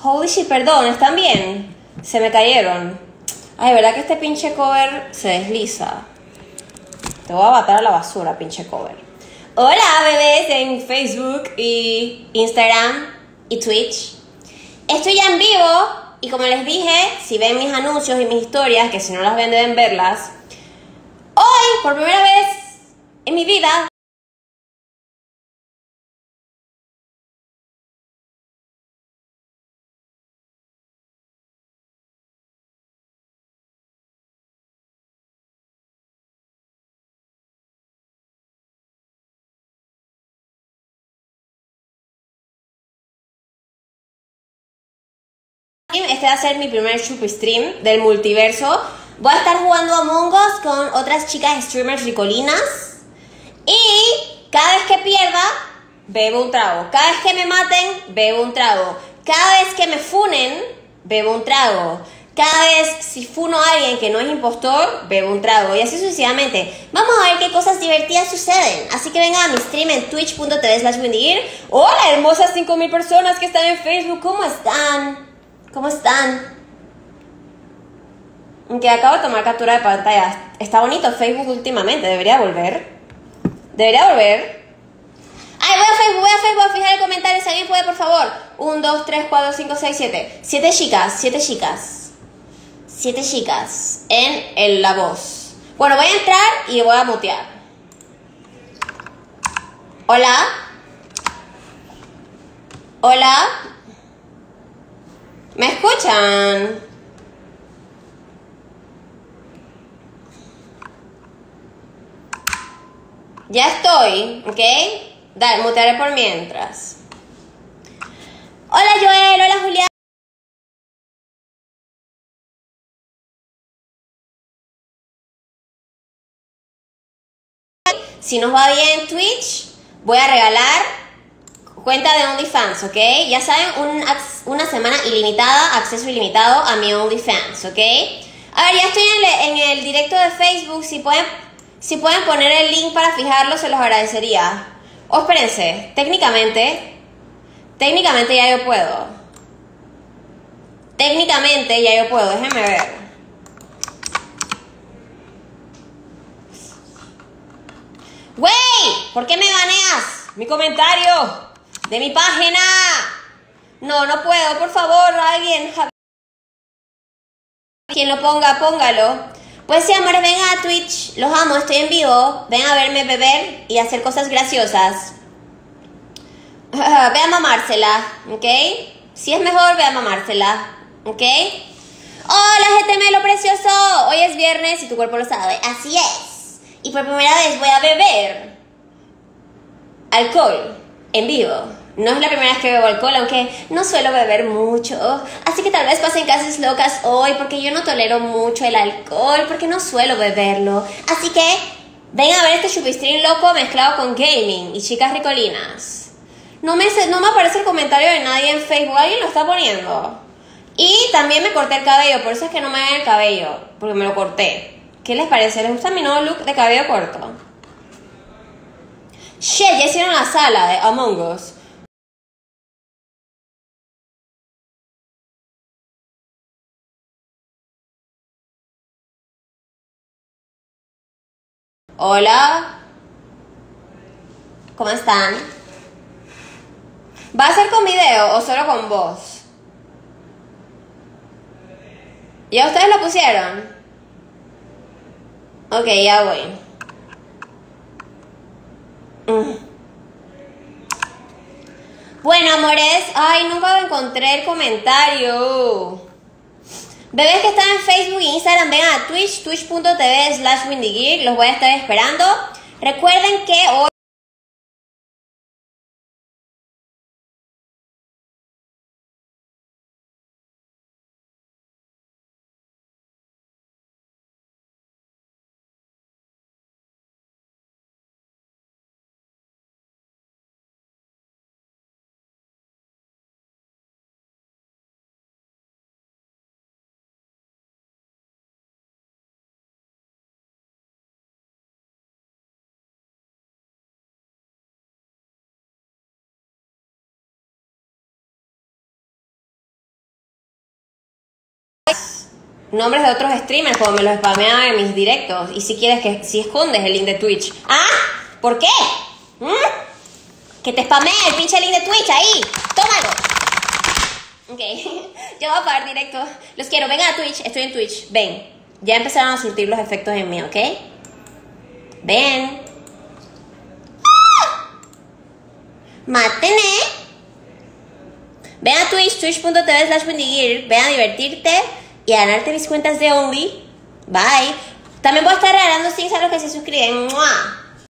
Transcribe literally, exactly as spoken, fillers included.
Holy shit, perdón, ¿están bien? Se me cayeron. Ay, ¿verdad que este pinche cover se desliza? Te voy a botar a la basura, pinche cover. Hola, bebés en Facebook y Instagram y Twitch. Estoy ya en vivo y como les dije, si ven mis anuncios y mis historias, que si no las ven deben verlas, hoy, por primera vez en mi vida, este va a ser mi primer chupi stream del multiverso. Voy a estar jugando Among Us con otras chicas streamers ricolinas. Y cada vez que pierda, bebo un trago. Cada vez que me maten, bebo un trago. Cada vez que me funen, bebo un trago. Cada vez si funo a alguien que no es impostor, bebo un trago. Y así sucesivamente. Vamos a ver qué cosas divertidas suceden. Así que vengan a mi stream en twitch punto tv slash windigir. Hola, hermosas cinco mil personas que están en Facebook. ¿Cómo están? ¿Cómo están? Que acabo de tomar captura de pantalla. Está bonito Facebook últimamente. Debería volver. Debería volver. Ay, voy a Facebook, voy a Facebook a fijar el comentario. Si alguien puede, por favor. uno, dos, tres, cuatro, cinco, seis, siete. Siete chicas, siete chicas. Siete chicas en el, la voz. Bueno, voy a entrar y voy a mutear. Hola. Hola. ¿Me escuchan? Ya estoy, ¿ok? Dale, mutearé por mientras. Hola Joel, hola Julián. Si nos va bien Twitch, voy a regalar cuenta de OnlyFans, ¿ok? Ya saben, un, una semana ilimitada, acceso ilimitado a mi OnlyFans, ¿ok? A ver, ya estoy en el, en el directo de Facebook. Si pueden, si pueden poner el link para fijarlo, se los agradecería. O espérense, técnicamente, técnicamente ya yo puedo. Técnicamente ya yo puedo, déjenme ver. ¡Wey! ¿Por qué me baneas mi comentario de mi página? No, no puedo, por favor, alguien. Quien lo ponga, póngalo. Pues sí, amores, vengan a Twitch. Los amo, estoy en vivo. Ven a verme beber y hacer cosas graciosas. Ve a mamársela, ¿ok? Si es mejor, ve a mamársela, ¿ok? Hola, gemelo precioso. Hoy es viernes y tu cuerpo lo sabe. Así es. Y por primera vez voy a beber alcohol en vivo. No es la primera vez que bebo alcohol, aunque no suelo beber mucho. Así que tal vez pasen cosas locas hoy, porque yo no tolero mucho el alcohol, porque no suelo beberlo. Así que vengan a ver este chupistrín loco mezclado con gaming y chicas ricolinas. No me, no me aparece el comentario de nadie en Facebook. ¿Alguien lo está poniendo? Y también me corté el cabello, por eso es que no me ven el cabello, porque me lo corté. ¿Qué les parece? ¿Les gusta mi nuevo look de cabello corto? Shit, ya hicieron la sala de Among Us. Hola. ¿Cómo están? ¿Va a ser con video o solo con voz? ¿Ya ustedes lo pusieron? Ok, ya voy. Mm. Bueno, amores. Ay, nunca encontré el comentario. Bebés que están en Facebook e Instagram, vengan a Twitch, twitch punto tv slash windigir. Los voy a estar esperando. Recuerden que hoy nombres de otros streamers como me los spamean en mis directos. Y si quieres que, si escondes el link de Twitch. ¿Ah? ¿Por qué? ¿Mm? Que te spamee el pinche link de Twitch ahí. Tómalo. Ok, yo voy a parar directo. Los quiero, vengan a Twitch, estoy en Twitch. Ven, ya empezaron a surtir los efectos en mí, ¿ok? Ven. ¡Ah! Mátenme. Ven a Twitch, twitch punto t v slash wendygear. Ven a divertirte y a ganarte mis cuentas de Only. Bye. También voy a estar regalando things a los que se suscriben. ¡Mua!